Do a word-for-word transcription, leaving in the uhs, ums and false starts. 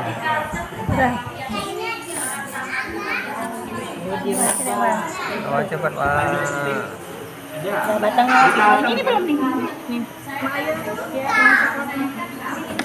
Udah. Oh, cepat lah. Udah batangnya. Ini belum nih. Nih.